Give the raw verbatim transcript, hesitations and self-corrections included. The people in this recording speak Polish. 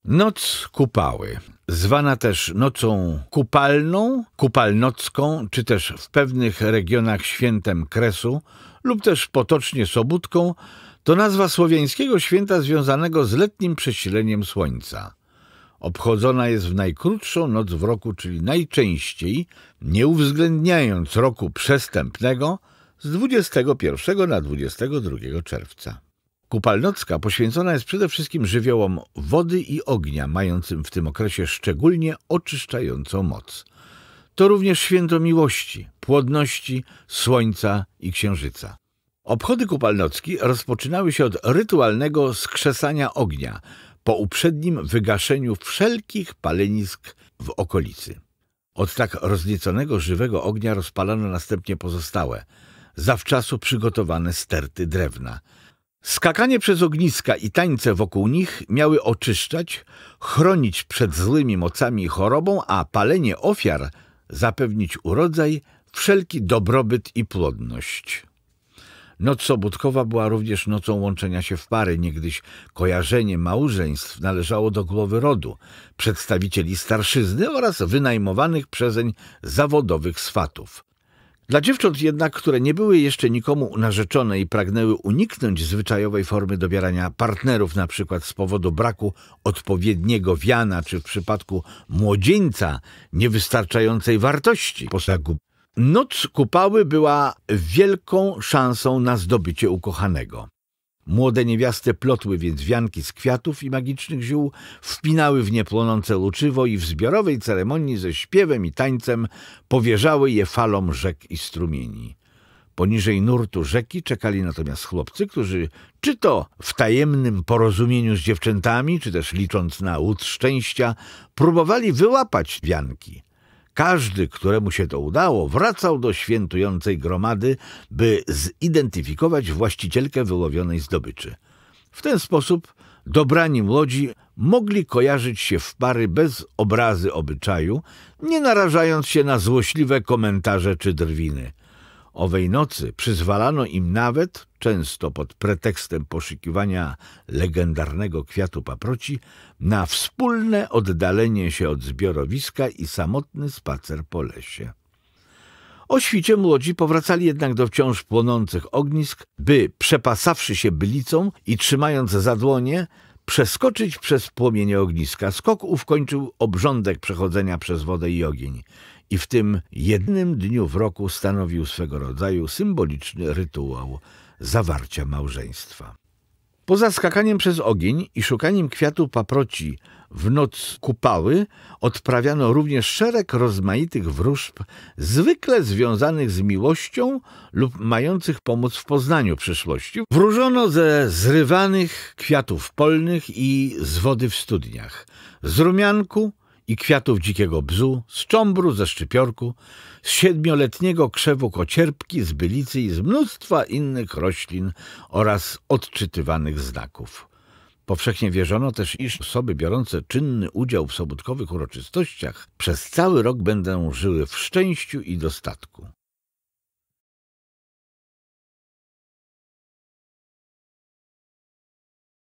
Noc kupały, zwana też nocą kupalną, kupalnocką, czy też w pewnych regionach świętem kresu lub też potocznie sobótką, to nazwa słowiańskiego święta związanego z letnim prześcieleniem słońca. Obchodzona jest w najkrótszą noc w roku, czyli najczęściej, nie uwzględniając roku przestępnego, z dwudziestego pierwszego na dwudziestego drugiego czerwca. Kupalnocka poświęcona jest przede wszystkim żywiołom wody i ognia, mającym w tym okresie szczególnie oczyszczającą moc. To również święto miłości, płodności, słońca i księżyca. Obchody kupalnocki rozpoczynały się od rytualnego skrzesania ognia, po uprzednim wygaszeniu wszelkich palenisk w okolicy. Od tak roznieconego żywego ognia rozpalano następnie pozostałe, zawczasu przygotowane sterty drewna. Skakanie przez ogniska i tańce wokół nich miały oczyszczać, chronić przed złymi mocami i chorobą, a palenie ofiar zapewnić urodzaj, wszelki dobrobyt i płodność. Noc sobótkowa była również nocą łączenia się w pary, niegdyś kojarzenie małżeństw należało do głowy rodu, przedstawicieli starszyzny oraz wynajmowanych przezeń zawodowych swatów. Dla dziewcząt jednak, które nie były jeszcze nikomu narzeczone i pragnęły uniknąć zwyczajowej formy dobierania partnerów, na przykład z powodu braku odpowiedniego wiana, czy w przypadku młodzieńca niewystarczającej wartości posagu, noc kupały była wielką szansą na zdobycie ukochanego. Młode niewiasty plotły więc wianki z kwiatów i magicznych ziół, wpinały w nie płonące łuczywo i w zbiorowej ceremonii ze śpiewem i tańcem powierzały je falom rzek i strumieni. Poniżej nurtu rzeki czekali natomiast chłopcy, którzy czy to w tajemnym porozumieniu z dziewczętami, czy też licząc na łód szczęścia, próbowali wyłapać wianki. Każdy, któremu się to udało, wracał do świętującej gromady, by zidentyfikować właścicielkę wyłowionej zdobyczy. W ten sposób dobrani młodzi mogli kojarzyć się w pary bez obrazy obyczaju, nie narażając się na złośliwe komentarze czy drwiny. Owej nocy przyzwalano im nawet, często pod pretekstem poszukiwania legendarnego kwiatu paproci, na wspólne oddalenie się od zbiorowiska i samotny spacer po lesie. O świcie młodzi powracali jednak do wciąż płonących ognisk, by przepasawszy się bylicą i trzymając za dłonie, przeskoczyć przez płomienie ogniska. Skok ów kończył obrządek przechodzenia przez wodę i ogień i w tym jednym dniu w roku stanowił swego rodzaju symboliczny rytuał zawarcia małżeństwa. Poza skakaniem przez ogień i szukaniem kwiatu paproci w noc kupały odprawiano również szereg rozmaitych wróżb, zwykle związanych z miłością lub mających pomóc w poznaniu przyszłości. Wróżono ze zrywanych kwiatów polnych i z wody w studniach, z rumianku i kwiatów dzikiego bzu, z cząbru, ze szczypiorku, z siedmioletniego krzewu kocierpki, z bylicy i z mnóstwa innych roślin oraz odczytywanych znaków. Powszechnie wierzono też, iż osoby biorące czynny udział w sobótkowych uroczystościach przez cały rok będą żyły w szczęściu i dostatku.